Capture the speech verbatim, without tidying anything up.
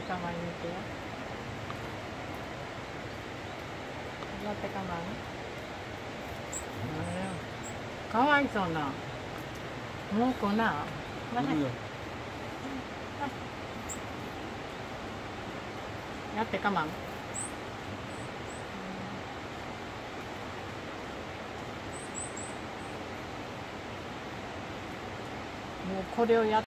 我慢見てよ。やって我慢。うん、かわいそうな。もうこな。やって我慢。もうこれをやっ